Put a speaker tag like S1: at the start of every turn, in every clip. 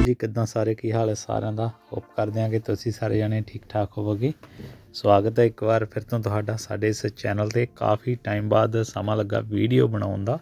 S1: जी किद्दां सारे की हाल है सारिਆਂ ਦਾ होप करदे हां कि तुसीं सारे जने ठीक ठाक होवोगे। स्वागत है एक बार फिर तो तुहाडा साडे इस चैनल ते काफ़ी टाइम बाद समा लगा वीडियो बनाउण दा।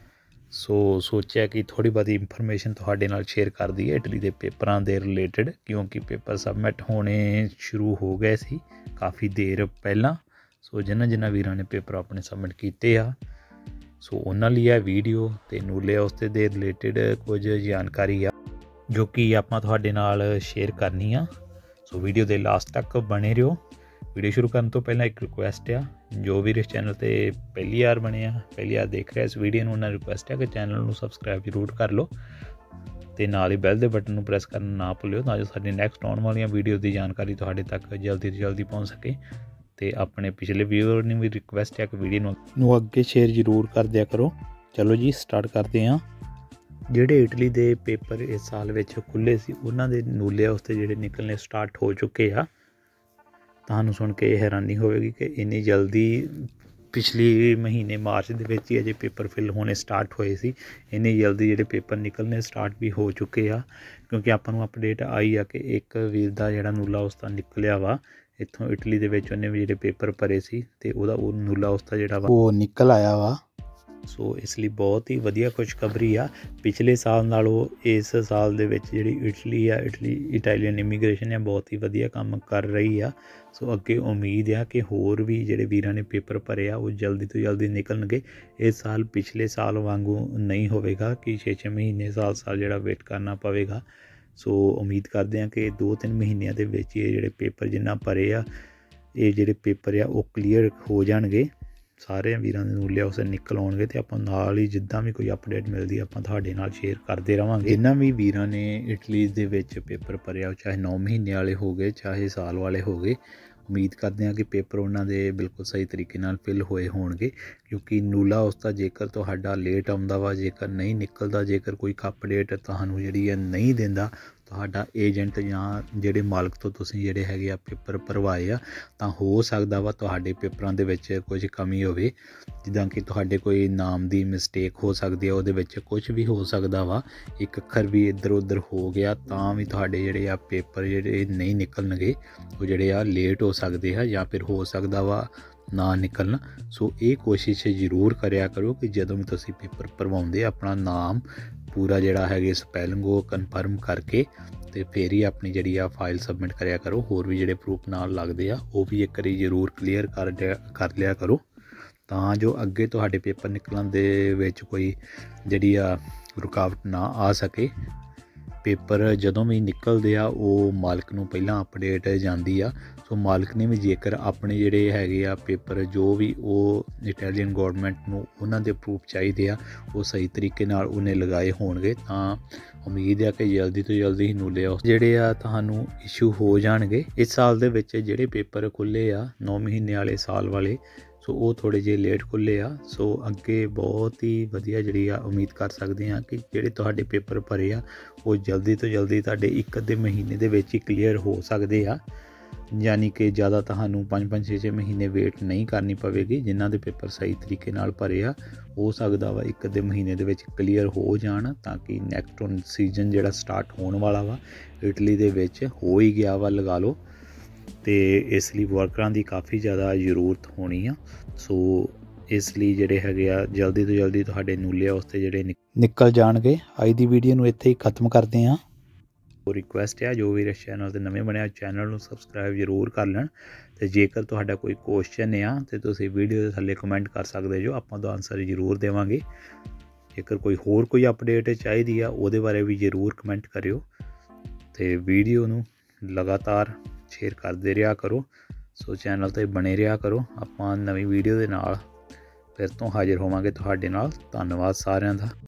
S1: सो सोचा कि थोड़ी बहुत इंफॉर्मेशन तुहाडे नाल शेयर कर दईए इटली के पेपरां दे रिलेटिड, क्योंकि पेपर सबमिट होने शुरू हो गए सी काफ़ी देर पहला। सो जिन्हां वीरां ने पेपर अपने सबमिट कीते आ सो उन्हां लई आ वीडियो ते नूले उसते दे रिलेटिड कुछ जानकारी आ जो कि आपां तुहाडे नाल शेयर करनी आ। सो वीडियो दे लास्ट तक बने रहो। वीडियो शुरू करने तो पहला एक रिक्वेस्ट आ, जो भी इस चैनल ते पहली बार बने पहली बार देख रहे इस वीडियो नूं, उन्हां रिक्वेस्ट है कि चैनल नूं सबसक्राइब जरूर कर लो ते नाल ही बैल दे बटन नूं प्रेस करना ना भुल्लिओ तां जो साडी नैक्सट आउण वालियां वीडियो की जानकारी तुहाडे तक जल्दी तो जल्दी पहुँच सके। तो अपने पिछले व्यूअर ने भी रिक्वेस्ट है कि वीडियो नूं अगे शेयर जरूर कर दिया करो। चलो जी स्टार्ट करते हैं। ਜਿਹੜੇ ਇਟਲੀ ਦੇ ਪੇਪਰ ਇਸ ਸਾਲ ਵਿੱਚ ਖੁੱਲ੍ਹੇ ਸੀ ਉਹਨਾਂ ਦੇ ਨੂਲੇ ਉਸਤੇ ਜਿਹੜੇ ਨਿਕਲਣੇ ਸਟਾਰਟ ਹੋ ਚੁੱਕੇ ਆ। ਤੁਹਾਨੂੰ ਸੁਣ ਕੇ ਹੈਰਾਨੀ ਹੋਵੇਗੀ ਕਿ ਇੰਨੀ ਜਲਦੀ ਪਿਛਲੀ ਮਹੀਨੇ ਮਾਰਚ ਦੇ ਵਿੱਚ ਹੀ ਅਜੇ ਪੇਪਰ ਫਿਲ ਹੋਣੇ ਸਟਾਰਟ ਹੋਏ ਸੀ। ਇੰਨੀ ਜਲਦੀ ਜਿਹੜੇ ਪੇਪਰ ਨਿਕਲਣੇ ਸਟਾਰਟ ਵੀ ਹੋ ਚੁੱਕੇ ਆ, ਕਿਉਂਕਿ ਆਪਾਂ ਨੂੰ ਅਪਡੇਟ ਆਈ ਆ ਕਿ ਇੱਕ ਵੀਰ ਦਾ ਜਿਹੜਾ ਨੂਲਾ ਉਸਦਾ ਨਿਕਲਿਆ ਵਾ ਇੱਥੋਂ ਇਟਲੀ ਦੇ ਵਿੱਚ। ਉਹਨੇ ਵੀ ਜਿਹੜੇ ਪੇਪਰ ਭਰੇ ਸੀ ਅਤੇ ਉਹਦਾ ਉਹ ਨੂਲਾ ਉਸਦਾ ਜਿਹੜਾ ਵਾ ਉਹ ਨਿਕਲ ਆਇਆ ਵਾ। सो इसलिए बहुत ही वधिया खुशखबरी आ। पिछले साल नालों इस साल दे विच जिहड़ी इटालियन इमीग्रेशन है बहुत ही वधिया काम कर रही आ। सो अगे उम्मीद आ कि होर भी जिहड़े वीरां ने पेपर भरे आ वो जल्दी तो जल्दी निकलणगे। इस साल पिछले साल वांगू नहीं होवेगा कि 6-6 महीने साल जिहड़ा वेट करना पवेगा। सो उम्मीद करते हैं कि 2-3 महीनों के विच ये जिहड़े पेपर जिन्ना भरे आ ये जिहड़े पेपर आ वो क्लीयर हो जाणगे। सारे वीरां दे नूले उस निकल आउणगे ते आपां नाल ही जिद्दां भी कोई अपडेट मिलदी आपां तुहाडे नाल शेयर करदे रहांगे। जिन्हां भी वीरां ने इटली दे विच पेपर भरिया चाहे 9 महीने वाले हो गए चाहे साल वाले हो गए, उम्मीद करते हैं कि पेपर उन्हां दे बिल्कुल सही तरीके नाल फिल होए होणगे। क्योंकि नूला उसका जेकर तुहाडा लेट आउंदा वा, जेकर नहीं निकलदा, जेकर कोई अपडेट तुहानूं जिहड़ी है नहीं दिंदा ਤੁਹਾਡਾ ਏਜੰਟ ਜਾਂ ਜਿਹੜੇ ਮਾਲਕ ਤੋਂ ਤੁਸੀਂ ਜਿਹੜੇ ਹੈਗੇ ਆ ਪੇਪਰ ਭਰਵਾਏ ਆ, ਤਾਂ ਹੋ ਸਕਦਾ ਵਾ ਤੁਹਾਡੇ ਪੇਪਰਾਂ ਦੇ ਵਿੱਚ ਕੁਝ ਕਮੀ ਹੋਵੇ। ਜਿੱਦਾਂ ਕਿ ਤੁਹਾਡੇ ਕੋਈ ਨਾਮ ਦੀ ਮਿਸਟੇਕ ਹੋ ਸਕਦੀ ਆ, ਉਹਦੇ ਵਿੱਚ ਕੁਝ ਵੀ ਹੋ ਸਕਦਾ ਵਾ, ਇੱਕ ਅੱਖਰ ਵੀ ਇੱਧਰ ਉੱਧਰ ਹੋ ਗਿਆ ਤਾਂ ਵੀ ਤੁਹਾਡੇ ਜਿਹੜੇ ਆ ਪੇਪਰ ਜਿਹੜੇ ਨਹੀਂ ਨਿਕਲਣਗੇ, ਉਹ ਜਿਹੜੇ ਆ ਲੇਟ ਹੋ ਸਕਦੇ ਆ ਜਾਂ ਫਿਰ ਹੋ ਸਕਦਾ ਵਾ ਨਾ ਨਿਕਲਣ। ਸੋ ਇਹ ਕੋਸ਼ਿਸ਼ ਜ਼ਰੂਰ ਕਰਿਆ ਕਰੋ ਕਿ ਜਦੋਂ ਵੀ ਤੁਸੀਂ ਪੇਪਰ ਭਰਵਾਉਂਦੇ ਆਪਣਾ ਨਾਮ पूरा जिहड़ा है स्पैलिंग वो कन्फर्म करके तो फिर ही अपनी जिहड़ी आ फाइल सबमिट करिया करो। होर भी जिहड़े प्रूफ नाल लगदे आ वो भी एक बारी जरूर क्लीयर कर लिया करो तां जो अगे तुहाडे पेपर निकलण दे विच कोई जिहड़ी आ रुकावट ना आ सके। पेपर जदों भी निकलते आ वो मालक नूं पहलां अपडेट जांदी आ। सो मालक ने भी जेकर अपने जिहड़े हैगे आ पेपर जो भी वो इटैलीअन गौरमेंट नूं उन्हां दे प्रूफ चाहीदे आ वो सही तरीके नाल उन्हें लगाए होणगे तां उम्मीद है कि जल्दी तो जल्दी ही नूले जिहड़े आ तुहानूं इशू हो जाणगे। इस साल दे विच जिहड़े पेपर खुले आ 9 महीने वाले साल वाले, सो वो थोड़े जे लेट खुले आ। सो अगे बहुत ही वधिया जिहड़ी आ उम्मीद कर सकते हैं कि जिहड़े तुहाडे पेपर भरे आ वो जल्दी तो जल्दी तुहाडे एक अद्धे महीने दे विच ही क्लीयर हो सकते आ। यानी कि ज़्यादा तुहानूं 5-5 6-6 महीने वेट नहीं करनी पवेगी। जिन्हां दे पेपर सही तरीके नाल भरे आ हो सकदा वा एक अद्धे महीने दे विच क्लीयर हो जाण, ताकि नैक्सट सीजन जिहड़ा स्टार्ट होण वाला वा इटली दे विच हो ही गया वा लगा लो, तो इसलिए वर्करां की काफ़ी ज़्यादा जरूरत होनी आ। सो इसलिए जिहड़े हैगे आ जल्दी तो जल्दी तुहाडे नूले उसते जिहड़े निकल जाणगे। अज दी वीडियो नूं इत्थे ही खत्म करते हैं। रिक्वेस्ट है जो भी इस चैनल से नवे बने चैनल नूं सबसक्राइब जरूर कर लैण, तो जेकर तुहाडा कोई क्वेश्चन आ तो तुसीं वीडियो दे थल्ले कमेंट कर सकदे जो, आपां दा आंसर जरूर देवांगे। जेकर कोई होर कोई अपडेट चाहीदी आ उहदे बारे भी जरूर कमेंट करियो, तो वीडियो नूं लगातार शेयर करते रहा करो। सो चैनल ते बने रहा करो। आपां नवीं वीडियो दे नाल फिर तो हाजिर होवांगे तुहाडे नाल। धन्नवाद सारिआं दा।